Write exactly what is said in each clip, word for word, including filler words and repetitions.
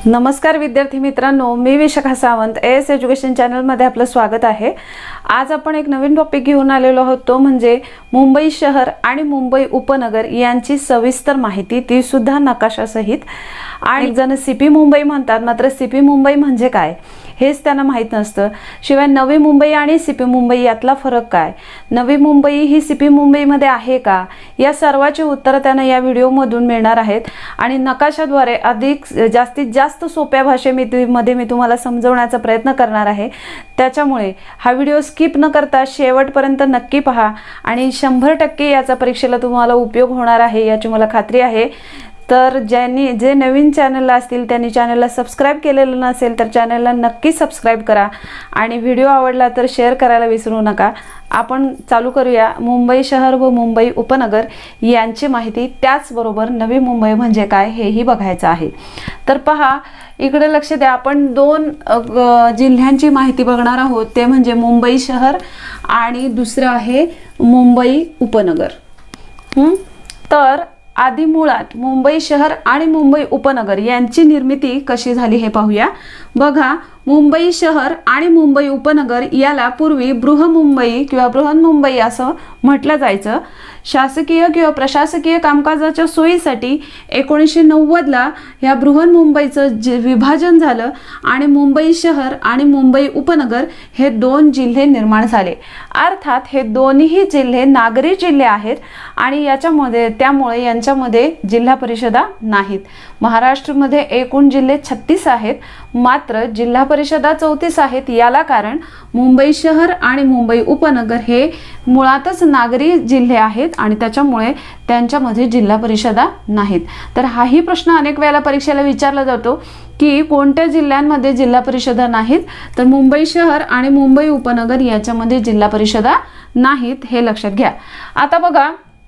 नमस्कार विद्यार्थी मित्रांनो, मी Vishakha Sawant S education channel मध्ये आपलं स्वागत आहे। आज आपण एक नवीन टॉपिक घेऊन आलेलो आहोत, तो म्हणजे मुंबई शहर आणि मुंबई उपनगर यांची सविस्तर माहिती, ती सुद्धा नकाशासहित। आणि जण सीपी मुंबई म्हणतात, मात्र सीपी मुंबई म्हणजे काय हेच त्यांना माहित नसतं। शिवाय नवी मुंबई आणि सीपी मुंबई यातला फरक काय, नवी मुंबई ही सीपी मुंबई मध्ये आहे का, या सर्वाची उत्तर त्यांना या व्हिडिओ मधून मिळणार आहेत। आणि नकाशाद्वारे अधिक जास्तीत जास्त सोप्या भाषेमध्ये मी तुम्हाला समजवण्याचा प्रयत्न करणार आहे। त्याच्यामुळे हा व्हिडिओ स्किप न करता शेवटपर्यंत नक्की पहा आणि शंभर टक्के याचा परीक्षेला तुम्हाला उपयोग होणार आहे याची मला खात्री आहे। तर ज्यांनी जे नवीन चॅनलला असतील त्यांनी चॅनलला सबस्क्राइब केलेलं नसेल तर चॅनलला नक्की सबस्क्राइब करा आणि व्हिडिओ आवडला तर शेअर करायला विसरू नका। आपण चालू करूया मुंबई शहर व मुंबई उपनगर यांची माहिती, त्याचबरोबर नवी मुंबई म्हणजे काय हेही बघायचं आहे। तर पहा, इकडे लक्ष द्या, आपण दोन जिल्ह्यांची माहिती बघणार आहोत, ते म्हणजे मुंबई शहर आणि दुसरं आहे मुंबई उपनगर। हं तर आधी मुळात मुंबई शहर आणि मुंबई उपनगर यांची निर्मिती कशी झाली हे पाहूया। बघा, मुंबई शहर आणि मुंबई उपनगर याला पूर्वी बृहन्मुंबई किंवा बृहन्मुंबई असं म्हटलं जायचं। शासकीय किंवा प्रशासकीय कामकाजाच्या सोयीसाठी एकोणीसशे नव्वद ला या बृहन्मुंबईचं विभाजन झालं आणि मुंबई शहर आणि मुंबई उपनगर हे दोन जिल्हे निर्माण झाले। अर्थात हे दोन्ही जिल्हे नागरी जिल्हे आहेत आणि याच्यामध्ये त्यामुळे यांच्यामध्ये जिल्हा परिषदा नाहीत। महाराष्ट्रामध्ये एकूण जिल्हे छत्तीस आहेत, मात्र जिल्हा परिषदा चौतीस आहेत। याला कारण मुंबई शहर आणि मुंबई उपनगर हे मुळातच नागरी जिल्हे आहेत आणि त्याच्यामुळे त्यांच्यामध्ये जिल्हा परिषदा नाहीत। तर हाही प्रश्न अनेक वेळेला परीक्षेला विचारला जातो की कोणत्या जिल्ह्यांमध्ये जिल्हा परिषदा नाहीत, तर मुंबई शहर आणि मुंबई उपनगर याच्यामध्ये जिल्हा परिषदा नाहीत, हे लक्षात घ्या। आता बघा,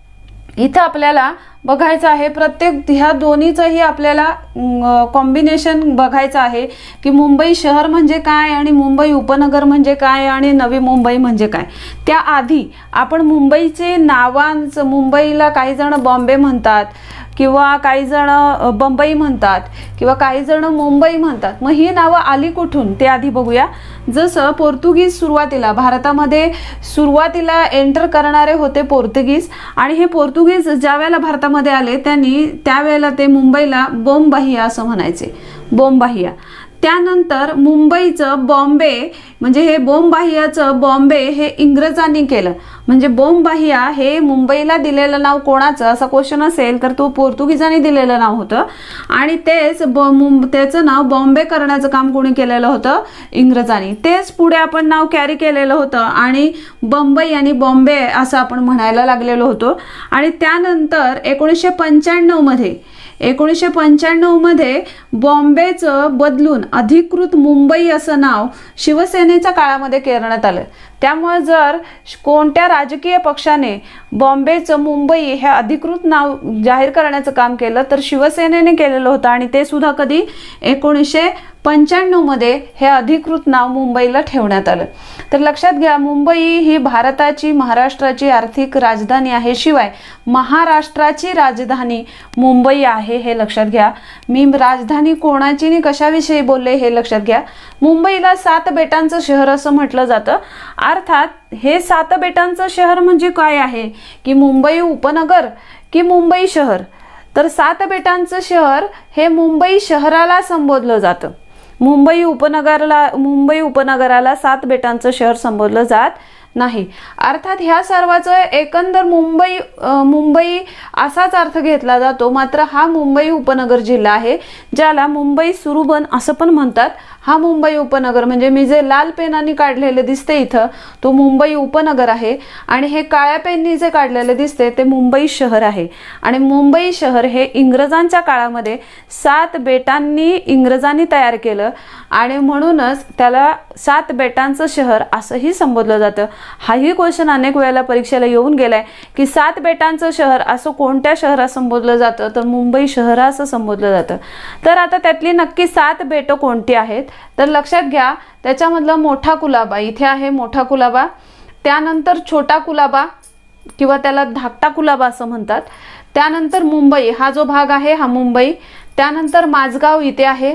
इथं आपल्याला बघायचं आहे, प्रत्येक ह्या दोन्हीचंही आपल्याला कॉम्बिनेशन बघायचं आहे की मुंबई शहर म्हणजे काय आणि मुंबई उपनगर म्हणजे काय आणि नवी मुंबई म्हणजे काय। त्याआधी आपण मुंबईचे नावांचं, मुंबईला काही जण बॉम्बे म्हणतात किंवा काही जण बंबई म्हणतात किंवा काही जण मुंबई म्हणतात, मग ही नावं आली कुठून ते आधी बघूया। जसं पोर्तुगीज सुरुवातीला भारतामध्ये सुरुवातीला एंटर करणारे होते पोर्तुगीज, आणि हे पोर्तुगीज ज्या वेळेला भारतामध्ये आले त्यांनी त्यावेळेला ते मुंबईला बोमबाहिया असं म्हणायचे, बोमबाहिया। त्यानंतर मुंबईचं बॉम्बे म्हणजे हे बोमबाहियाचं बॉम्बे हे इंग्रजांनी केलं, म्हणजे बोमबाहिया हे मुंबईला दिलेलं नाव कोणाचं असा क्वेश्चन असेल तर तो पोर्तुगीजांनी दिलेलं नाव होतं आणि तेच त्याचं नाव बॉम्बे करण्याचं काम कोणी केलेलं होतं, इंग्रजांनी। तेच पुढे आपण नाव कॅरी केलेलं होतं आणि बंबई आणि बॉम्बे असं आपण म्हणायला लागलेलो होतो। आणि त्यानंतर एकोणीसशे पंच्याण्णव मध्ये एकोणीसशे पंच्याण्णव मध्ये बॉम्बेचं बदलून अधिकृत मुंबई असं नाव शिवसेनेच्या काळामध्ये करण्यात आलं। त्यामुळे जर कोणत्या राजकीय पक्षाने बॉम्बेचं मुंबई हे अधिकृत नाव जाहीर करण्याचं काम केलं तर शिवसेनेने केलेलं होतं, आणि ते सुद्धा कधी एकोणीसशे पंच्याण्णव मध्ये हे अधिकृत नाव मुंबईला ठेवण्यात आलं। तर लक्षात घ्या, मुंबई ही भारताची, महाराष्ट्राची आर्थिक राजधानी आहे, शिवाय महाराष्ट्राची राजधानी मुंबई आहे, हे लक्षात घ्या। मी राजधानी कोणाची आणि कशाविषयी बोलले हे लक्षात घ्या। मुंबईला सात बेटांचं शहर असं म्हटलं जातं। अर्थात हे सात बेटांचं शहर म्हणजे काय आहे की मुंबई उपनगर की मुंबई शहर, तर सात बेटांचं शहर हे मुंबई शहराला संबोधलं जातं। मुंबई उपनगराला मुंबई उपनगराला सात बेटांचं शहर संबोधलं जात नाही। अर्थात ह्या सर्वाचं एकंदर मुंबई मुंबई असाच अर्थ घेतला जातो, मात्र हा मुंबई उपनगर जिल्हा आहे ज्याला मुंबई सुरुबन असं पण म्हणतात। हा मुंबई उपनगर म्हणजे मी जे लाल पेनाने काढलेले दिसते इथं तो मुंबई उपनगर आहे, आणि हे काळ्या पेननी जे काढलेले दिसते ते मुंबई शहर आहे। आणि मुंबई शहर हे इंग्रजांच्या काळामध्ये सात बेटांनी इंग्रजांनी तयार केलं आणि म्हणूनच त्याला सात बेटांचं शहर असंही संबोधलं जातं। हाही क्वेश्चन अनेक वेळेला परीक्षेला येऊन गेलाय की सात बेटांचं शहर असं कोणत्या शहरात संबोधलं जातं, तर मुंबई शहर असं संबोधलं जातं। तर आता त्यातली नक्की सात बेट कोणती आहेत तर लक्षात घ्या, त्याच्यामधला मोठा कुलाबा इथे आहे, मोठा कुलाबा, त्यानंतर छोटा कुलाबा किंवा त्याला धाकटा कुलाबा असं म्हणतात, त्यानंतर मुंबई हा जो भाग आहे हा मुंबई, त्यानंतर माझगाव इथे आहे,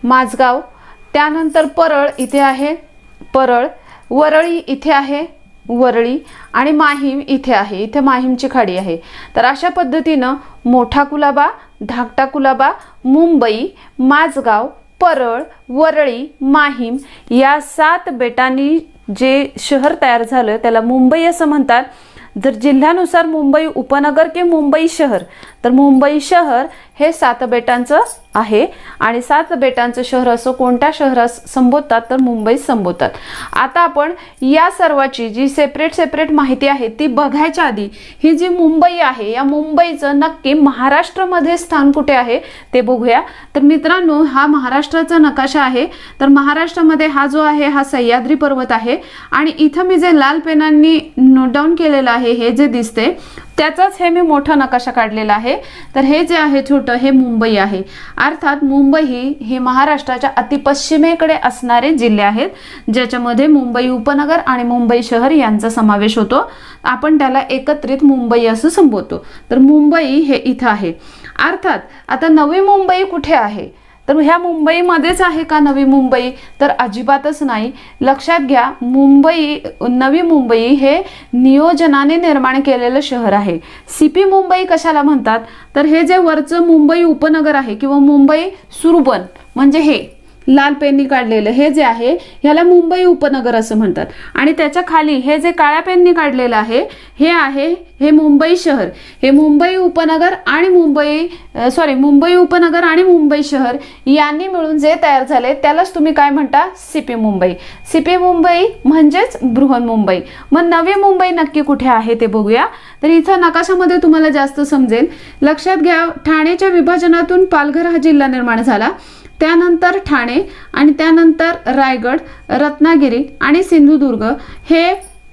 माझगाव, त्यानंतर परळ इथे आहे परळ, वरळी इथे आहे वरळी आणि माहीम इथे आहे, इथे माहीमची खाडी आहे। तर अशा पद्धतीनं मोठा कुलाबा, धाकटा कुलाबा, मुंबई, माझगाव, परळ, वरळी, माहीम या सात बेटांनी जे शहर तयार झालं त्याला मुंबई असं म्हणतात। जर जिल्ह्यानुसार मुंबई उपनगर की मुंबई शहर, तर मुंबई शहर हे सात बेटांचं आहे आणि सात बेटांचं शहर असं कोणत्या शहरास संबोधतात तर मुंबई संबोधतात। आता आपण या सर्वाची जी सेपरेट सेपरेट माहिती आहे ती बघायच्या आधी ही जी मुंबई आहे या मुंबईचं नक्की महाराष्ट्रामध्ये स्थान कुठे आहे ते बघूया। तर मित्रांनो, हा महाराष्ट्राचा नकाशा आहे। तर महाराष्ट्रामध्ये हा जो आहे हा सह्याद्री पर्वत आहे आणि इथं मी जे लाल पेनांनी नोट डाऊन केलेलं आहे हे जे दिसते त्याचाच हे मी मोठा नकाशा काढलेला आहे। तर हे जे आहे छोटं हे मुंबई आहे, अर्थात मुंबई ही हे महाराष्ट्राच्या अतिपश्चिमेकडे असणारे जिल्हे आहेत, ज्याच्यामध्ये मुंबई उपनगर आणि मुंबई शहर यांचा समावेश होतो। आपण त्याला एकत्रित मुंबई असं संबोधतो। तर मुंबई हे इथं आहे। अर्थात आता नवी मुंबई कुठे आहे तर ह्या मुंबईमध्येच आहे का नवी मुंबई तर अजिबातच नाही। लक्षात घ्या, मुंबई नवी मुंबई हे नियोजनाने निर्माण केलेलं शहर आहे। सीपी मुंबई कशाला म्हणतात तर हे जे वरचं मुंबई उपनगर आहे किंवा मुंबई सुरबन म्हणजे हे लाल पेननी काढलेलं हे जे आहे ह्याला मुंबई उपनगर असं म्हणतात आणि त्याच्या खाली हे जे काळ्या पेननी काढलेलं आहे हे आहे हे मुंबई शहर। हे मुंबई उपनगर आणि मुंबई सॉरी मुंबई उपनगर आणि मुंबई शहर यांनी मिळून जे तयार झाले त्यालाच तुम्ही काय म्हणता सीपी मुंबई। सीपी मुंबई म्हणजेच बृहन्मुंबई। मग नवी मुंबई नक्की कुठे आहे ते बघूया। तर इथं नकाशामध्ये तुम्हाला जास्त समजेल। लक्षात घ्या, ठाण्याच्या विभाजनातून पालघर हा जिल्हा निर्माण झाला, त्यानंतर ठाणे आणि त्यानंतर रायगड, रत्नागिरी आणि सिंधुदुर्ग हे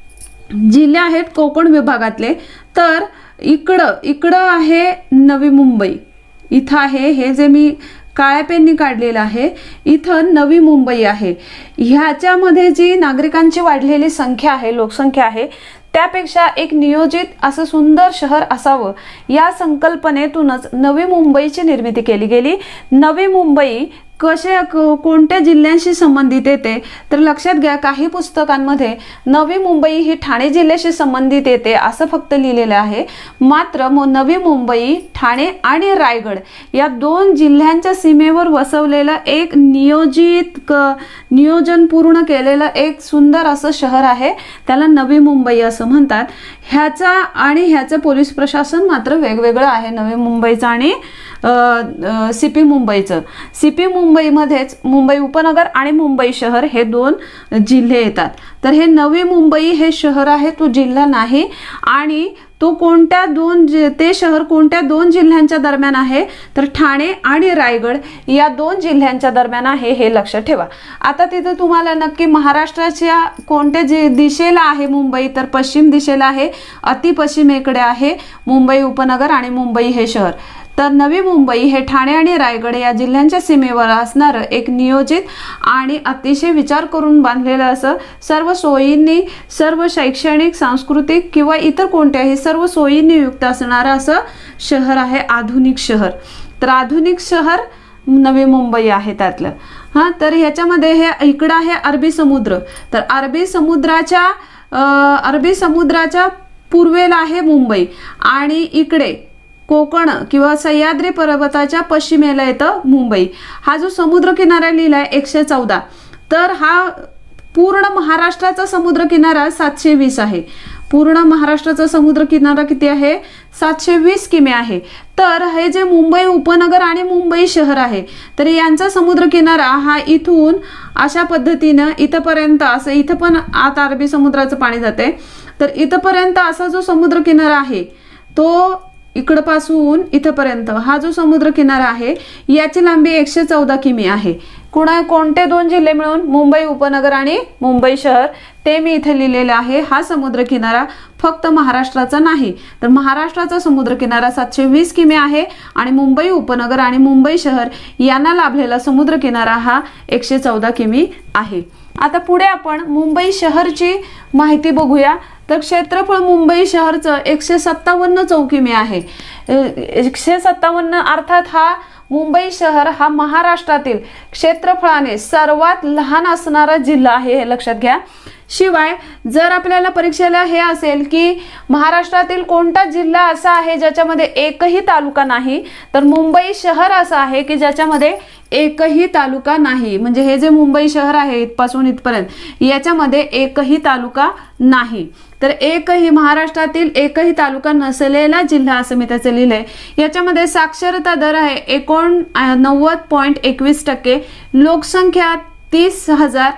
जिल्हे आहेत कोकण विभागातले। तर इकडं इकडं आहे नवी मुंबई, इथं आहे हे जे मी काळ्या पेननी काढलेलं आहे इथं नवी मुंबई आहे। ह्याच्यामध्ये जी नागरिकांची वाढलेली संख्या आहे, लोकसंख्या आहे, त्यापेक्षा एक नियोजित असं सुंदर शहर असावं या संकल्पनेतूनच नवी मुंबईची निर्मिती केली गेली। नवी मुंबई कसे कोणत्या जिल्ह्यांशी संबंधित येते तर लक्षात घ्या, काही पुस्तकांमध्ये नवी मुंबई ही ठाणे जिल्ह्याशी संबंधित येते असं फक्त लिहिलेलं आहे, मात्र नवी मुंबई ठाणे आणि रायगड या दोन जिल्ह्यांच्या सीमेवर वसवलेलं एक नियोजित नियोजन पूर्ण केलेलं एक सुंदर असं शहर आहे, त्याला नवी मुंबई असं म्हणतात। ह्याचा आणि ह्याचं पोलीस प्रशासन मात्र वेगवेगळं आहे, नवी मुंबईचं आणि सीपी मुंबईचं। सीपी मुंबईमध्येच मुंबई उपनगर आणि मुंबई शहर हे दोन जिल्हे येतात। तर हे नवी मुंबई हे शहर आहे, तो जिल्हा नाही आणि तो कोणत्या दोन ते शहर कोणत्या दोन जिल्ह्यांच्या दरम्यान आहे तर ठाणे आणि रायगड या दोन जिल्ह्यांच्या दरम्यान आहे, हे लक्षात ठेवा। आता तिथे तुम्हाला नक्की महाराष्ट्राच्या कोणत्या जे दिशेला आहे मुंबई तर पश्चिम दिशेला आहे, अतिपश्चिमेकडे आहे मुंबई उपनगर आणि मुंबई हे शहर। तर नवी मुंबई हे ठाणे आणि रायगड या जिल्ह्यांच्या सीमेवर असणारं एक नियोजित आणि अतिशय विचार करून बांधलेलं असं सर्व सोयींनी, सर्व शैक्षणिक, सांस्कृतिक किंवा इतर कोणत्याही सर्व सोयींनी युक्त असणारं असं शहर आहे, आधुनिक शहर। तर आधुनिक शहर नवी मुंबई आहे त्यातलं। हां, तर ह्याच्यामध्ये हे इकडं आहे अरबी समुद्र। तर अरबी समुद्राच्या अरबी समुद्राच्या पूर्वेला आहे मुंबई आणि इकडे कोकण किंवा सह्याद्री पर्वताच्या पश्चिमेला येतं मुंबई। हा जो समुद्र किनारा लिहिलाय एकशे चौदा, तर हा पूर्ण महाराष्ट्राचा समुद्र किनारा सातशे वीस आहे। पूर्ण महाराष्ट्राचा समुद्र किनारा किती आहे सातशे वीस किमी आहे। तर हे जे मुंबई उपनगर आणि मुंबई शहर आहे तर यांचा समुद्र किनारा हा इथून अशा पद्धतीनं इथपर्यंत असं, इथं पण आत अरबी समुद्राचं पाणी जाते, तर इथपर्यंत असा जो समुद्र किनारा आहे तो इकडपासून इथपर्यंत हा जो समुद्र किनारा आहे याची लांबी एकशे चौदा किमी आहे। कोणा कोणते दोन जिल्हे मिळून मुंबई उपनगर आणि मुंबई शहर ते मी इथे लिहिलेले आहे। हा समुद्र किनारा फक्त महाराष्ट्राचा नाही तर महाराष्ट्राचा समुद्र किनारा सातशे वीस किमी आहे आणि मुंबई उपनगर आणि मुंबई शहर यांना लाभलेला समुद्र किनारा हा एकशे चौदा किमी आहे। आता पुढे आपण मुंबई शहरची माहिती बघूया। तर क्षेत्रफळ मुंबई शहरचं एकशे सत्तावन्न चौकिमी आहे। एकशे सत्तावन्न अर्थात हा मुंबई शहर हा महाराष्ट्रातील क्षेत्रफळाने सर्वात लहान असणारा जिल्हा आहे, हे लक्षात घ्या। शिवाय जर आपल्याला परीक्षेला हे असेल की महाराष्ट्रातील कोणता जिल्हा असा आहे ज्याच्यामध्ये एकही तालुका नाही, तर मुंबई शहर असं आहे की ज्याच्यामध्ये एकही तालुका नाही। म्हणजे हे जे मुंबई शहर आहे इथपासून इथपर्यंत याच्यामध्ये एकही तालुका नाही, तर एकही महाराष्ट्रातील एकही तालुका नसलेला जिल्हा असं मी त्याचं लिहिलंय। याच्यामध्ये साक्षरता दर आहे एकोणनव्वद पॉईंट एकवीस टक्के, लोकसंख्या तीस हजार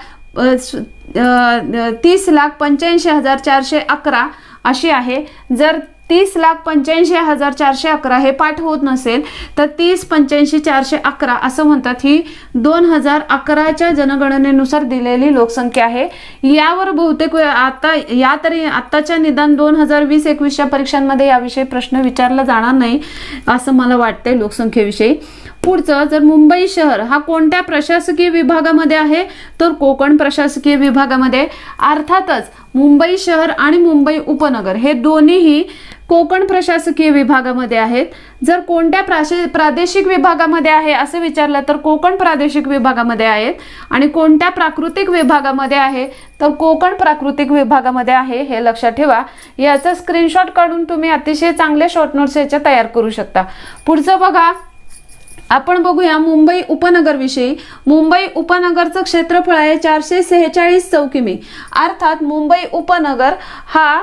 तीस लाख पंच्याऐंशी हजार चारशे अकरा अशी आहे। जर तीस लाख पंच्याऐंशी हजार चारशे अकरा हे पाठ होत नसेल तर तीस पंच्याऐंशी चारशे अकरा असं म्हणतात, ही दोन हजार अकराच्या जनगणनेनुसार दिलेली लोकसंख्या आहे। यावर बहुतेक आता या तरी आत्ताच्या निदान दोन हजार वीस एकवीसच्या परीक्षांमध्ये याविषयी प्रश्न विचारला जाणार नाही असं मला वाटतंय लोकसंख्येविषयी। पुढचं, जर मुंबई शहर हा कोणत्या प्रशासकीय विभागामध्ये आहे, तर कोकण प्रशासकीय विभागामध्ये। अर्थातच मुंबई शहर आणि मुंबई उपनगर हे दोन्हीही कोकण प्रशासकीय विभागामध्ये आहेत। जर कोणत्या प्रादेशिक विभागामध्ये आहे असं विचारलं तर कोकण प्रादेशिक विभागामध्ये आहेत, आणि कोणत्या प्राकृतिक विभागामध्ये आहे तर कोकण प्राकृतिक विभागामध्ये आहे, हे लक्षात ठेवा। याचा स्क्रीनशॉट काढून तुम्ही अतिशय चांगले शॉर्ट नोट्स याच्या तयार करू शकता। पुढचं बघा, आपण बघूया मुंबई उपनगर विषयी। मुंबई उपनगरचं क्षेत्रफळ आहे चारशे सेहेचाळीस चौकिमी। अर्थात मुंबई उपनगर हा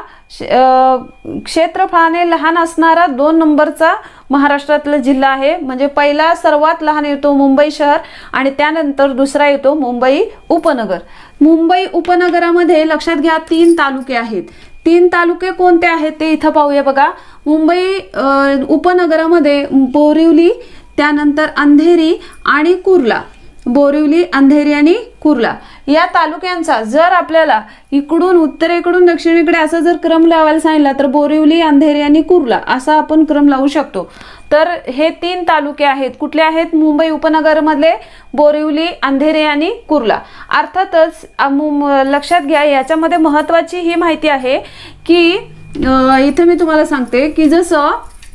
क्षेत्रफळाने लहान असणारा दोन नंबरचा महाराष्ट्रातला जिल्हा आहे। म्हणजे पहिला सर्वात लहान येतो मुंबई शहर आणि त्यानंतर दुसरा येतो मुंबई उपनगर। मुंबई उपनगरामध्ये लक्षात घ्या तीन तालुके आहेत। तीन तालुके कोणते आहेत ते इथं पाहूया बघा। मुंबई उपनगरामध्ये बोरिवली, त्यानंतर अंधेरी आणि कुर्ला, बोरिवली, अंधेरी आणि कुर्ला या तालुक्यांचा जर आपल्याला इकडून उत्तरेकडून दक्षिणेकडे असा जर क्रम लावायला सांगितला तर बोरिवली, अंधेरी आणि कुर्ला असा आपण क्रम लावू शकतो। तर हे तीन तालुके आहेत, कुठले आहेत? मुंबई उपनगरमधले बोरिवली, अंधेरी आणि कुर्ला। अर्थातच लक्षात घ्या याच्यामध्ये महत्त्वाची ही माहिती आहे की इथे मी तुम्हाला सांगते की जसं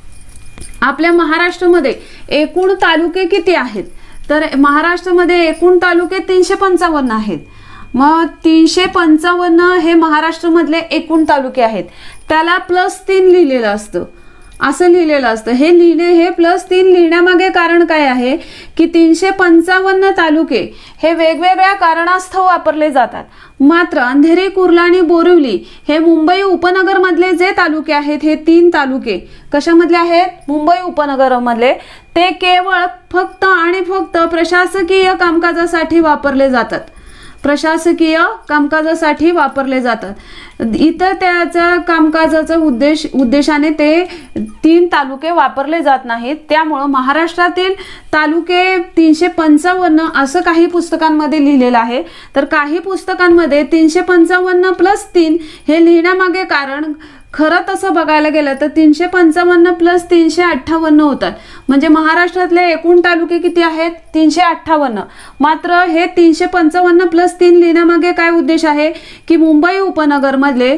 आपल्या महाराष्ट्रामध्ये एकूण तालुके किती आहेत, तर महाराष्ट्रामध्ये एकूण तालुके तीनशे पंचावन्न आहेत। मग तीनशे पंचावन्न हे महाराष्ट्रामधले एकूण तालुके आहेत, त्याला प्लस तीन लिहिलेलं असतं, असं लिहिलेलं असतं। हे लिहिणे हे प्लस तीन लिहिण्यामागे कारण काय आहे की तीनशे पंचावन्न तालुके हे वेगवेगळ्या कारणास्तव वापरले जातात। मात्र अंधेरी, कुर्ला आणि बोरिवली हे मुंबई उपनगरमधले जे तालुके आहेत, हे तीन तालुके कशामधले आहेत? मुंबई उपनगरमधले। ते केवळ फक्त आणि फक्त प्रशासकीय कामकाजासाठी वापरले जातात, प्रशासकीय कामकाजासाठी वापरले जातात। इतर त्याच्या कामकाजाचा उद्देश उद्देशाने ते तीन तालुके वापरले जात नाहीत। त्यामुळे महाराष्ट्रातील तालुके तीनशे पंचावन्न असं काही पुस्तकांमध्ये लिहिलेलं आहे, तर काही पुस्तकांमध्ये तीनशे पंचावन्न प्लस तीन हे लिहिण्यामागे कारण खरं तसं बघायला गेलं तर तीनशे पंचावन्न प्लस तीनशे अठ्ठावन्न होतात। म्हणजे महाराष्ट्रातले एकूण तालुके किती आहेत? तीनशे अठ्ठावन्न। मात्र हे तीनशे पंचावन्न प्लस तीन लिहिण्यामागे काय उद्देश आहे की मुंबई उपनगरमधले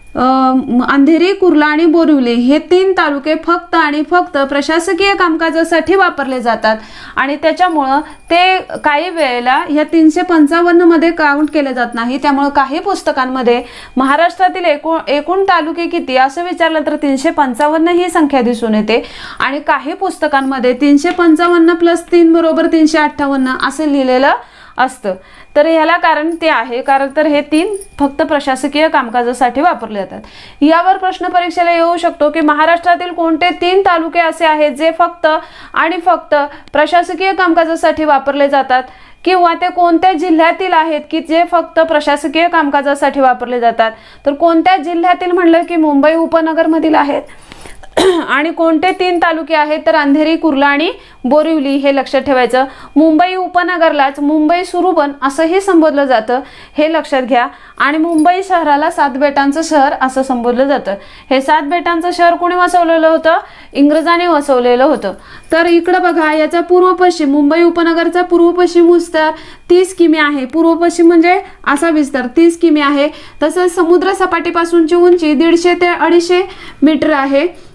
अंधेरी, कुर्ला आणि बोरिवली हे तीन तालुके फक्त आणि फक्त प्रशासकीय कामकाजासाठी वापरले जातात, आणि त्याच्यामुळं ते काही वेळेला या तीनशे पंचावन्न मध्ये काउंट केले जात नाही। त्यामुळे काही पुस्तकांमध्ये महाराष्ट्रातील एकूण एकूण तालुके किती असं विचारलं तर तीनशे पंचावन्न ही संख्या दिसून येते, आणि काही पुस्तकांमध्ये तीनशे पंचावन्न प्लस तीन बरोबर तीनशे अठ्ठावन्न असं लिहिलेलं असतं। तर याला कारण ते आहे कारण तर हे तीन फक्त प्रशासकीय कामकाजासाठी वापरले जातात। यावर प्रश्न परीक्षेला येऊ शकतो की महाराष्ट्रातील कोणते तीन तालुके असे आहेत जे फक्त आणि फक्त प्रशासकीय कामकाजासाठी वापरले जातात, किंवा ते कोणत्या जिल्ह्यातील आहेत की जे फक्त प्रशासकीय कामकाजासाठी वापरले जातात। तर कोणत्या जिल्ह्यातील म्हणलं की मुंबई उपनगरमधील आहेत, आणि कोणते तीन तालुके आहेत तर अंधेरी, कुर्ला आणि बोरिवली हे लक्षात ठेवायचं। मुंबई उपनगरलाच मुंबई सुरुबन असंही संबोधलं जातं, हे लक्षात घ्या। आणि मुंबई शहराला सात बेटांचं शहर असं संबोधलं जातं। हे सात बेटांचं शहर कोणी वसवलेलं होतं? इंग्रजांनी वसवलेलं होतं। तर इकडं बघा याचा पूर्व पश्चिम, मुंबई उपनगरचा पूर्व पश्चिम विस्तार तीस किमी आहे। पूर्व पश्चिम म्हणजे असा विस्तार तीस किमी आहे। तसंच समुद्र सपाटीपासूनची उंची दीडशे ते अडीचशे मीटर आहे।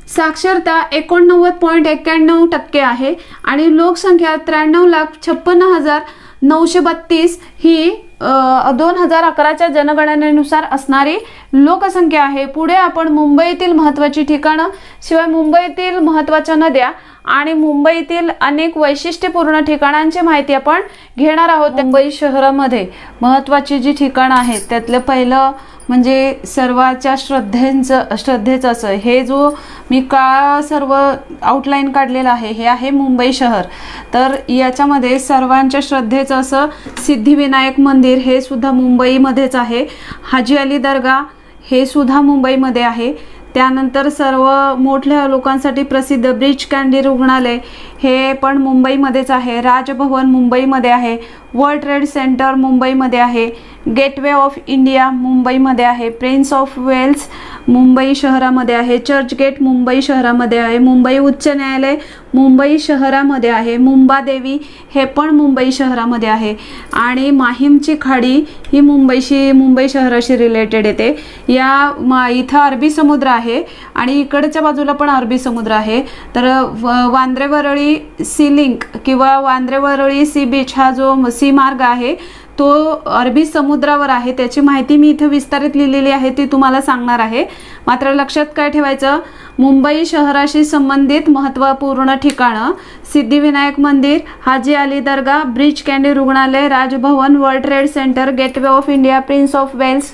साक्षरता एकोणनव्वद पॉईंट एक्क्याण्णव टक्के आहे आणि लोकसंख्या त्र्याण्णव लाख छप्पन्न हजार नऊशे बत्तीस ही दोन हजार अकराच्या जनगणनेनुसार असणारी लोकसंख्या आहे। पुढे आपण मुंबईतील महत्त्वाची ठिकाणं शिवाय मुंबईतील महत्त्वाच्या नद्या आणि मुंबईतील अनेक वैशिष्ट्यपूर्ण ठिकाणांची माहिती आपण घेणार आहोत। मुंबई शहरामध्ये महत्त्वाची जी ठिकाणं आहेत त्यातलं पहिलं म्हणजे सर्वांच्या श्रद्धेचं श्रद्धेचं असं हे जो मी का सर्व आउटलाईन काढलेलं आहे हे आहे मुंबई शहर। तर याच्यामध्ये सर्वांच्या श्रद्धेचं असं सिद्धिविनायक मंदिर हे सुद्धा मुंबईमध्येच आहे। हाजी अली दर्गा हे सुद्धा मुंबईमध्ये आहे। त्यानंतर सर्व मोठ्या लोकांसाठी प्रसिद्ध ब्रीच कँडी रुग्णालय हे पण मुंबईमध्येच आहे। राजभवन मुंबईमध्ये आहे। वर्ल्ड ट्रेड सेंटर मुंबईमध्ये आहे। गेटवे ऑफ इंडिया मुंबईमध्ये आहे। प्रिन्स ऑफ वेल्स मुंबई शहरामध्ये आहे। चर्चगेट मुंबई शहरामध्ये आहे। मुंबई उच्च न्यायालय मुंबई शहरामध्ये आहे। मुंबादेवी हे पण मुंबई शहरामध्ये आहे आणि माहीमची खाडी ही मुंबईशी मुंबई शहराशी रिलेटेड येते। या मा इथं अरबी समुद्र आहे आणि इकडच्या बाजूला पण अरबी समुद्र आहे। तर वांद्रे वरळी सी लिंक किंवा वांद्रे वरळी सी बीच हा जो सी मार्ग आहे तो अरबी समुद्रावर आहे। त्याची माहिती मी इथे विस्तारित लिहिलेली आहे ती तुम्हाला सांगणार आहे। मात्र लक्षात काय ठेवायचं मुंबई शहराशी संबंधित महत्त्वपूर्ण ठिकाणं सिद्धिविनायक मंदिर, हाजी अली दर्गा, ब्रीच कँडी रुग्णालय, Rajbhavan, world trade centre, gateway of India, prince of Wales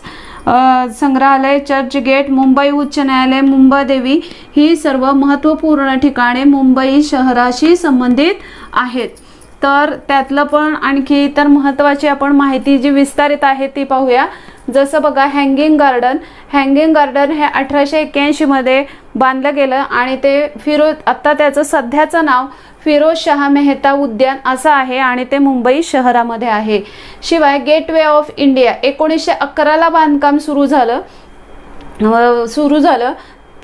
संग्रहालय, चर्चगेट, मुंबई उच्च न्यायालय, मुंबादेवी ही सर्व महत्त्वपूर्ण ठिकाणे मुंबई शहराशी संबंधित आहेत। तर त्यातलं पण आणखी इतर महत्त्वाची आपण माहिती जी विस्तारित आहे ती पाहूया। जसं बघा हँगिंग गार्डन हँगिंग गार्डन हे अठराशे एक्क्याऐंशी मध्ये बांधलं गेलं आणि ते फिरोज आता त्याचं सध्याचं नाव फिरोज शाह मेहता उद्यान असं आहे आणि ते मुंबई शहरामध्ये आहे। शिवाय गेटवे ऑफ इंडिया एकोणीसशे अकराला बांधकाम सुरू झालं सुरू झालं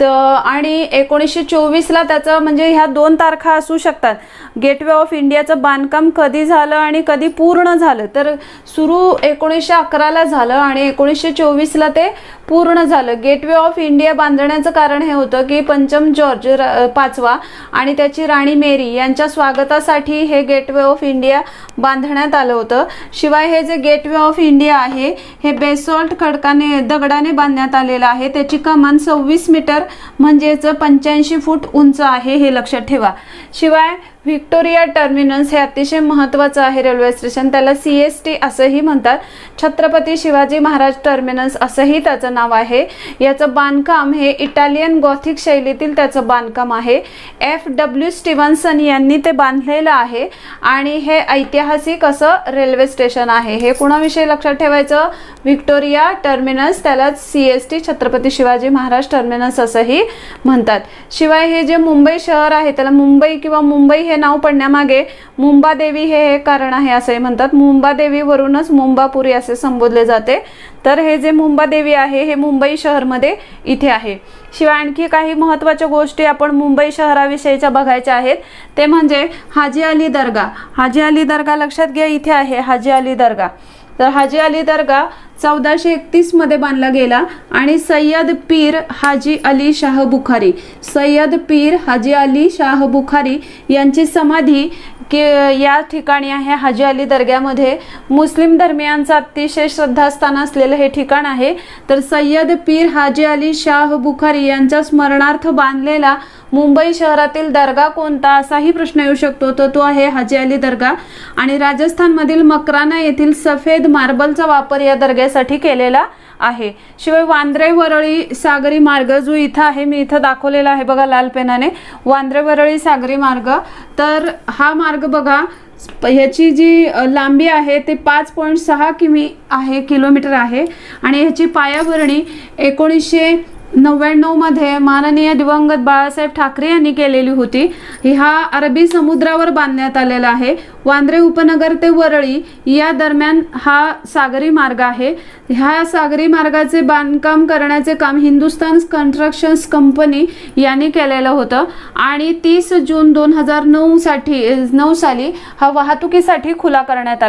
आणि एकोणीसशे चोवीसला त्याचं म्हणजे ह्या दोन तारखा असू शकतात। गेटवे ऑफ इंडियाचं बांधकाम कधी झालं आणि कधी पूर्ण झालं तर सुरू एकोणीसशे अकराला झालं आणि एकोणीसशे चोवीसला ते पूर्ण झालं। गेटवे ऑफ इंडिया बांधण्याचं कारण हे होतं की पंचम जॉर्ज पाचवा आणि त्याची राणी मेरी यांच्या स्वागतासाठी हे गेटवे ऑफ इंडिया बांधण्यात आलं होतं। शिवाय हे जे गेटवे ऑफ इंडिया आहे हे बेसॉल्ट खडकाने दगडाने बांधण्यात आलेलं आहे। त्याची कमान सव्वीस मीटर म्हणजेच पंच्याऐंशी फूट उंच आहे हे लक्षात ठेवा। शिवाय व्हिक्टोरिया टर्मिनस हे अतिशय महत्त्वाचं आहे रेल्वे स्टेशन त्याला सी एस टी असंही म्हणतात। छत्रपती शिवाजी महाराज टर्मिनस असंही त्याचं नाव आहे। याचं बांधकाम हे इटालियन गॉथिक शैलीतील त्याचं बांधकाम आहे। एफ डब्ल्यू स्टीव्हन्सन यांनी ते बांधलेलं आहे आणि हे ऐतिहासिक असं रेल्वे स्टेशन आहे। हे कुणाविषयी लक्षात ठेवायचं व्हिक्टोरिया टर्मिनस त्याला C S T Chhatrapati Shivaji Maharaj terminus असंही म्हणतात। शिवाय हे जे मुंबई शहर आहे त्याला मुंबई किंवा मुंबई हे नाव पडण्यामागे मुंबादेवी हे एक कारण आहे असे म्हणतात। मुंबादेवीवरूनच मुंबापुरी असे संबोधले जाते। तर हे जे मुंबादेवी आहे हे मुंबई शहरमध्ये इथे आहे। शिवाय आणखी काही महत्त्वाच्या गोष्टी आपण मुंबई शहराविषयीच्या बघायच्या आहेत ते म्हणजे हाजी अली दर्गा हाजी अली दर्गा लक्षात घ्या इथे आहे हाजी अली दर्गा। तर हाजी अली दर्गा चौदाशे एकतीस मध्ये बांधला गेला आणि सय्यद पीर हाजी अली शाह बुखारी सय्यद पीर हाजी अली शाह बुखारी यांची समाधी की या ठिकाणी आहे। हाजी अली दर्ग्यामध्ये मुस्लिम धर्मियांचं अतिशय श्रद्धास्थान असलेलं हे ठिकाण आहे। तर सय्यद पीर हाजी अली शाह बुखारी यांच्या स्मरणार्थ बांधलेला मुंबई शहरातील दर्गा कोणता असाही प्रश्न येऊ शकतो तर तो आहे हाजी अली दर्गा। आणि राजस्थानमधील मकराना येथील सफेद मार्बलचा वापर या दर्ग्यासाठी केलेला आहे। शिवाय वांद्रे वरळी सागरी मार्ग जो इथं आहे मी इथं दाखवलेला आहे बघा लाल पेनाने वांद्रे वरळी सागरी मार्ग। तर हा मार्ग बघा ह्याची जी लांबी आहे ते पाच पॉईंट सहा किमी आहे किलोमीटर आहे आणि ह्याची पायाभरणी एकोणीसशे नव्याण्णव मध्ये माननीय दिवंगत बाळासाहेब ठाकरे यांनी केलेली होती। हा अरबी समुद्रावर बांधण्यात आलेला आहे। वांद्रे उपनगर ते वरळी या दरम्यान हा सागरी मार्ग आहे। ह्या सागरी मार्गाचे बांधकाम करण्याचे काम हिंदुस्तान कन्स्ट्रक्शन्स कंपनी यांनी केलेलं होतं आणि तीस जून दोन हजार नऊ साठी नऊ साली हा वाहतुकीसाठी खुला करण्यात आला।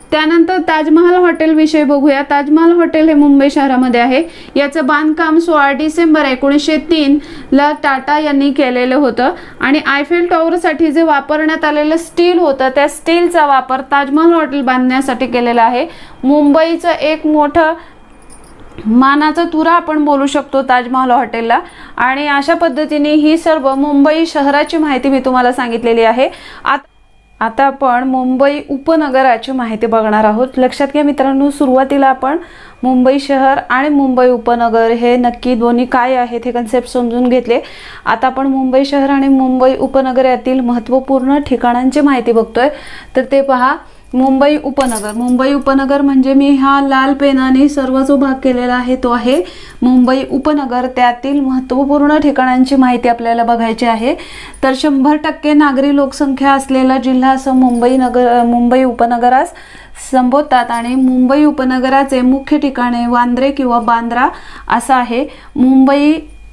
त्यानंतर ताजमहाल हॉटेल विषयी बघूया। ताजमहाल हॉटेल हे मुंबई शहरामध्ये आहे। याचं बांधकाम सोळा डिसेंबर एकोणीसशे तीन ला टाटा यांनी केलेलं होतं आणि आयफेल टॉवरसाठी जे वापरण्यात आलेलं स्टील होतं त्या स्टीलचा वापर ताजमहाल हॉटेल बांधण्यासाठी केलेला आहे। मुंबईचं एक मोठं मानाचा तुरा आपण बोलू शकतो ताजमहाल हॉटेलला। आणि अशा पद्धतीने ही सर्व मुंबई शहराची माहिती मी तुम्हाला सांगितलेली आहे। आता आपण मुंबई उपनगराची माहिती बघणार आहोत। लक्षात घ्या मित्रांनो, सुरुवातीला आपण मुंबई शहर आणि मुंबई उपनगर हे नक्की दोन्ही काय आहेत हे कन्सेप्ट समजून घेतले। आता आपण मुंबई शहर आणि मुंबई उपनगर यातील महत्त्वपूर्ण ठिकाणांची माहिती बघतोय। तर ते पहा, मुंबई उपनगर। मुंबई उपनगर म्हणजे मी हा लाल पेनाने सर्व जो भाग केलेला आहे तो आहे मुंबई उपनगर। त्यातील महत्त्वपूर्ण ठिकाणांची माहिती आपल्याला बघायची आहे। तर शंभर टक्के नागरी लोकसंख्या असलेला जिल्हा असं मुंबई नगर मुंबई उपनगरास संबोधतात आणि मुंबई उपनगराचे मुख्य ठिकाणे वांद्रे किंवा बांद्रा असं आहे। मुंबई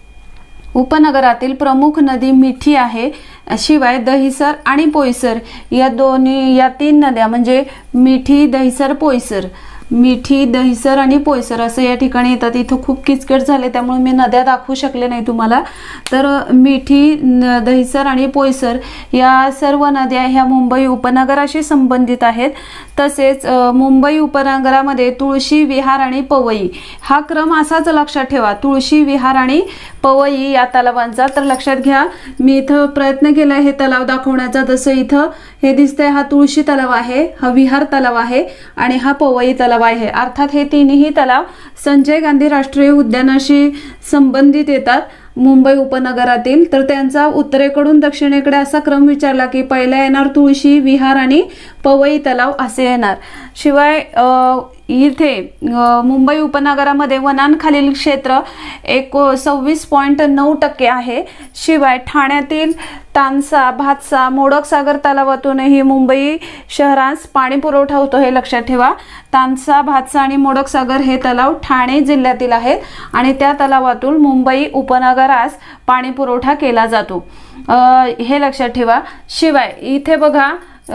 उपनगरातील प्रमुख नदी मिठी आहे। शिवाय दहिसर आणि पोयसर या दोन्ही या तीन नद्या म्हणजे मिठी, दहिसर, पोयसर, मिठी, दहिसर आणि पोयसर असं या ठिकाणी येतात। इथं खूप किचकट झाले त्यामुळे मी नद्या दाखवू शकले नाही तुम्हाला। तर मिठी, दहिसर आणि पोयसर या सर्व नद्या ह्या मुंबई उपनगराशी संबंधित आहेत। तसेच मुंबई उपनगरामध्ये तुळशी विहार आणि पवई हा क्रम असाच लक्षात ठेवा, तुळशी विहार आणि पवई या तलावांचा। तर लक्षात घ्या, मी इथं प्रयत्न केला हे तलाव दाखवण्याचा। जसं इथं हे दिसतंय, हा तुळशी तलाव आहे, हा विहार तलाव आहे आणि हा पवई तलाव आहे। अर्थात हे तिन्ही तलाव संजय गांधी राष्ट्रीय उद्यानाशी संबंधित येतात मुंबई उपनगरातील। तर त्यांचा उत्तरेकडून दक्षिणेकडे असा क्रम विचारला की पहिला येणार तुळशी विहार आणि पवई तलाव असे येणार। शिवाय इथे मुंबई उपनगरामध्ये वनांखालील क्षेत्र एक सव्वीस पॉईंट नऊ टक्के आहे। शिवाय ठाण्यातील तानसा, भातसा, मोडक सागर तलावातूनही मुंबई शहरास पाणी पुरवठा होतो हे लक्षात ठेवा। तानसा, भातसा आणि मोडक सागर हे तलाव ठाणे जिल्ह्यातील आहेत आणि त्या तलावातून मुंबई उपनगरास पाणी पुरवठा केला जातो हे लक्षात ठेवा। शिवाय इथे बघा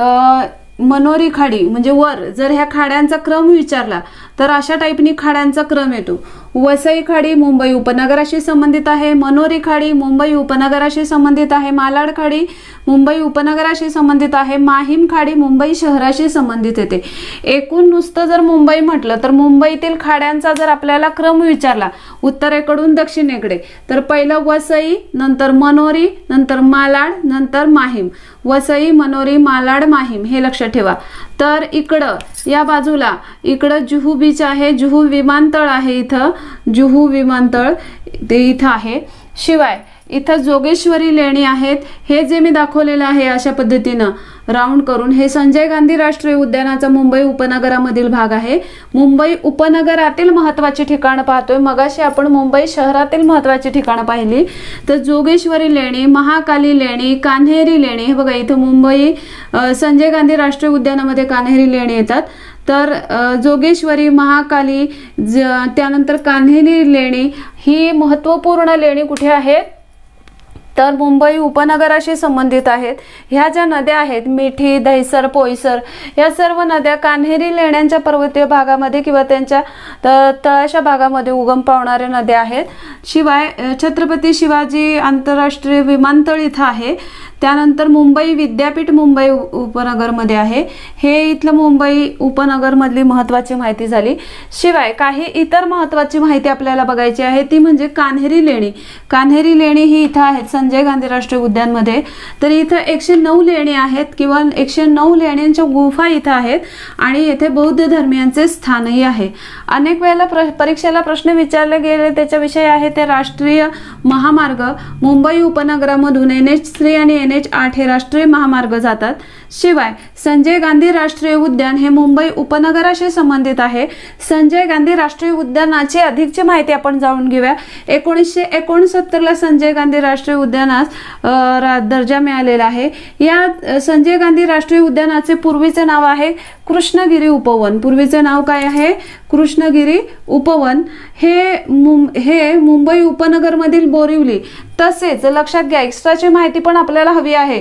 मनोरी खाडी म्हणजे वर जर ह्या खाड्यांचा क्रम विचारला तर अशा टाईपनी खाड्यांचा क्रम येतो। वसई खाडी मुंबई उपनगराशी संबंधित आहे, मनोरी खाडी मुंबई उपनगराशी संबंधित आहे, मालाड खाडी मुंबई उपनगराशी संबंधित आहे, माहीम खाडी मुंबई शहराशी संबंधित येते। एकूण नुसतं जर मुंबई म्हटलं तर मुंबईतील खाड्यांचा जर आपल्याला क्रम विचारला उत्तरेकडून दक्षिणेकडे तर पहिलं वसई, नंतर मनोरी, नंतर मालाड, नंतर माहीम। वसई, मनोरी, मालाड, माहीम हे लक्षात ठेवा। तर इकडं या बाजूला इकडं जुहू बीच आहे, जुहू विमानतळ आहे, इथं जुहू विमानतळ ते इथं आहे। शिवाय इथं जोगेश्वरी लेणी आहेत। हे जे मी दाखवलेलं आहे अशा पद्धतीनं राऊंड करून हे संजय गांधी राष्ट्रीय उद्यानाचा मुंबई उपनगरामधील भाग आहे। मुंबई उपनगरातील महत्त्वाची ठिकाणं पाहतोय, मगाशी आपण मुंबई शहरातील महत्त्वाची ठिकाणं पाहिली। तर जोगेश्वरी लेणी, महाकाली लेणी, कान्हेरी लेणी, हे बघा इथं मुंबई संजय गांधी राष्ट्रीय उद्यानामध्ये कान्हेरी लेणी येतात। तर जोगेश्वरी, महाकाली, त्यानंतर कान्हेरी लेणी ही महत्त्वपूर्ण लेणी कुठे आहेत तर मुंबई उपनगराशी संबंधित आहेत। ह्या ज्या नद्या आहेत मिठी, दहिसर, पोयसर या सर्व नद्या कान्हेरी लेण्यांच्या पर्वतीय भागामध्ये किंवा त्यांच्या तळाच्या भागामध्ये उगम पावणाऱ्या नद्या आहेत। शिवाय छत्रपती शिवाजी आंतरराष्ट्रीय विमानतळ इथं आहे। त्यानंतर मुंबई विद्यापीठ मुंबई उपनगरमध्ये आहे। हे इथलं मुंबई उपनगरमधली महत्त्वाची माहिती झाली। शिवाय काही इतर महत्त्वाची माहिती आपल्याला बघायची आहे ती म्हणजे कान्हेरी लेणी। कान्हेरी लेणी ही इथं आहेत संजय गांधी राष्ट्रीय उद्यानमध्ये। तर इथं एकशे नऊ लेणी आहेत किंवा एकशे नऊ लेण्यांच्या गुफा इथं आहेत आणि येथे बौद्ध धर्मियांचे स्थानही आहे। अनेक वेळेला परीक्षेला प्रश्न विचारले गेले त्याच्याविषयी आहे ते राष्ट्रीय महामार्ग। मुंबई उपनगरामधून एन एच थ्री आणि एन एच आठ हे राष्ट्रीय महामार्ग जातात। शिवाय संजय गांधी राष्ट्रीय उद्यान हे मुंबई उपनगराशी संबंधित आहे। संजय गांधी राष्ट्रीय उद्यानाची अधिकची माहिती आपण जाणून घेऊया। एकोणीसशे एकोणसत्तर ला संजय गांधी राष्ट्रीय उद्यानास दर्जा मिळालेला आहे। या संजय गांधी राष्ट्रीय उद्यानाचे पूर्वीचे नाव आहे कृष्णगिरी उपवन। पूर्वीचे नाव काय आहे कृष्णगिरी उपवन। हे हे मुंबई उपनगरमधील बोरिवली। तसेच लक्षात घ्या एक्स्ट्राची माहिती पण आपल्याला हवी आहे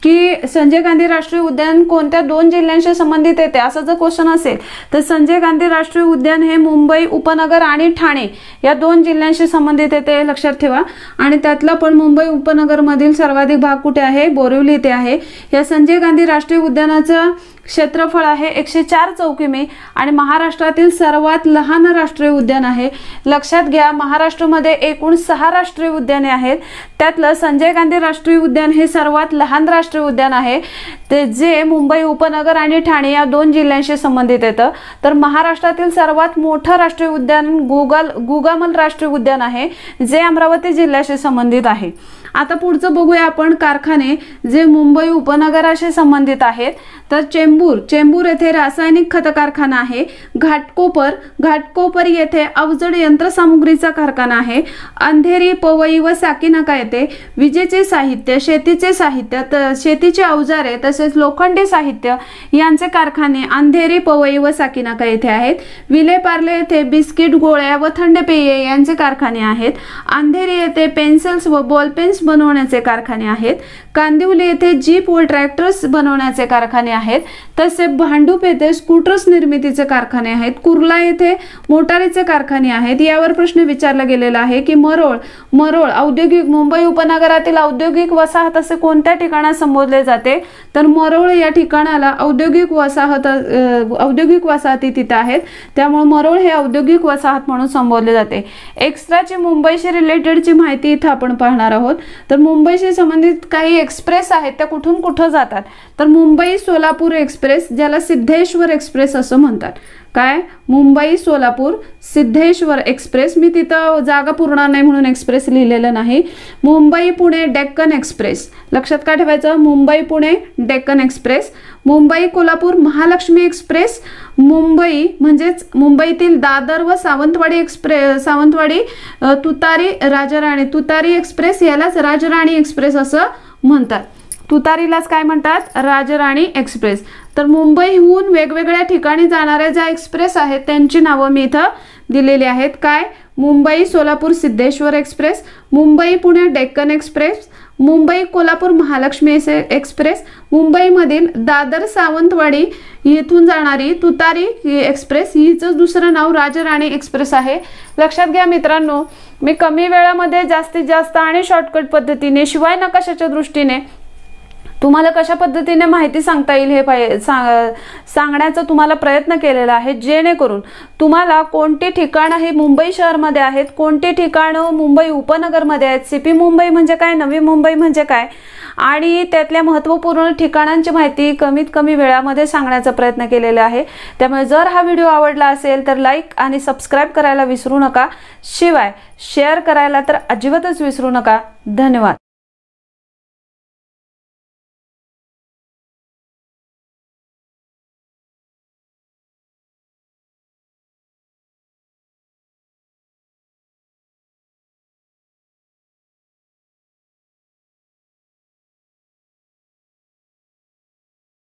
की संजय गांधी राष्ट्रीय उद्यान कोणत्या दोन जिल्ह्यांशी संबंधित येते असं जर क्वेश्चन असेल तर संजय गांधी राष्ट्रीय उद्यान हे मुंबई उपनगर आणि ठाणे या दोन जिल्ह्यांशी संबंधित येते, लक्षात ठेवा। आणि त्यातला पण मुंबई उपनगरमधील सर्वाधिक भाग कुठे आहे? बोरिवली येथे आहे। या संजय गांधी राष्ट्रीय उद्यानाचं क्षेत्रफळ आहे एकशे चार चौकिमी आणि महाराष्ट्रातील सर्वात लहान राष्ट्रीय उद्यान आहे। लक्षात घ्या, महाराष्ट्रामध्ये एकूण सहा राष्ट्रीय उद्याने आहेत, त्यातलं संजय गांधी राष्ट्रीय उद्यान हे सर्वात लहान राष्ट्रीय उद्यान आहे, ते जे मुंबई उपनगर आणि ठाणे या दोन जिल्ह्यांशी संबंधित येतं। तर महाराष्ट्रातील सर्वात मोठं राष्ट्रीय उद्यान गुगल गुगामल राष्ट्रीय उद्यान आहे, जे अमरावती जिल्ह्याशी संबंधित आहे। आता पुढचं बघूया आपण कारखाने जे मुंबई उपनगराशी संबंधित आहेत। तर चेंबूर चेंबूर येथे रासायनिक खत कारखाना आहे। घाटकोपर घाटकोपर येथे अवजड यंत्रसामुग्रीचा कारखाना आहे। अंधेरी, पवई व साकीनाका येथे विजेचे साहित्य, शेतीचे साहित्य, शेतीचे अवजारे तसेच लोखंडी साहित्य यांचे कारखाने अंधेरी, पवई व साकीनाका येथे आहेत। विलेपार्ले येथे बिस्किट, गोळ्या व थंड पेये यांचे कारखाने आहेत। अंधेरी येथे पेन्सिल्स व बॉल पेन्स बनवण्याचे कारखाने आहेत। कांदिवली येथे जीप व ट्रॅक्टर्स बनवण्याचे कारखाने आहेत। तसेच भांडूप येथे स्कूटर्स निर्मितीचे कारखाने आहेत। कुर्ला येथे मोटारीचे कारखाने आहेत। यावर प्रश्न विचारला गेलेला आहे की मरोळ मरोळ औद्योगिक मुंबई उपनगरातील औद्योगिक वसाहत असे कोणत्या ठिकाणास संबोधले जाते? तर मरोळ या ठिकाणाला औद्योगिक वसाहत औद्योगिक वसाहती तिथे आहेत, त्यामुळे मरोळ हे औद्योगिक वसाहत म्हणून संबोधले जाते। एक्स्ट्राची मुंबईशी रिलेटेडची माहिती इथे आपण पाहणार आहोत। तर मुंबईशी संबंधित काही एक्सप्रेस आहेत, त्या कुठून कुठं जातात? तर मुंबई सोलापूर एक्सप्रेस, ज्याला सिद्धेश्वर एक्सप्रेस असं म्हणतात। काय? मुंबई सोलापूर सिद्धेश्वर एक्सप्रेस, मी तिथं जागा पुरणार नाही म्हणून एक्सप्रेस लिहिलेलं नाही। मुंबई पुणे डेक्कन एक्सप्रेस, लक्षात काय ठेवायचं? मुंबई पुणे डेक्कन एक्सप्रेस। मुंबई कोल्हापूर महालक्ष्मी एक्सप्रेस, मुंबई म्हणजेच मुंबईतील दादर व सावंतवाडी एक्सप्रेस सावंतवाडी तुतारी राजराणी तुतारी एक्सप्रेस, यालाच राजराणी एक्सप्रेस असं म्हणतात। तुतारीलाच काय म्हणतात? राजराणी एक्सप्रेस। तर मुंबईहून वेगवेगळ्या ठिकाणी जाणाऱ्या ज्या एक्सप्रेस आहेत त्यांची नावं मी इथं दिलेली आहेत। काय? Mumbai Solapur Siddheshwar express, Mumbai Pune Deccan express, Mumbai Kolhapur Mahalakshmi express, मुंबईमधील दादर सावंतवाडी येथून जाणारी तुतारी एक्सप्रेस, हिचं दुसरं नाव राजराणी एक्सप्रेस आहे। लक्षात घ्या मित्रांनो, मी कमी वेळामध्ये जास्तीत जास्त आणि शॉर्टकट पद्धतीने शिवाय नकाशाच्या दृष्टीने तुम्हाला कशा पद्धतीने माहिती सांगता येईल हे सांगण्याचा तुम्हाला प्रयत्न केलेला आहे, जेणेकरून तुम्हाला कोणती ठिकाणं हे मुंबई शहरमध्ये आहेत, कोणती ठिकाणं मुंबई उपनगरमध्ये आहेत, सीपी मुंबई म्हणजे काय, नवी मुंबई म्हणजे काय, आणि त्यातल्या महत्त्वपूर्ण ठिकाणांची माहिती कमीत कमी वेळामध्ये सांगण्याचा प्रयत्न केलेला आहे। त्यामुळे जर हा व्हिडिओ आवडला असेल तर लाईक आणि सबस्क्राईब करायला विसरू नका, शिवाय शेअर करायला तर अजिबातच विसरू नका। धन्यवाद।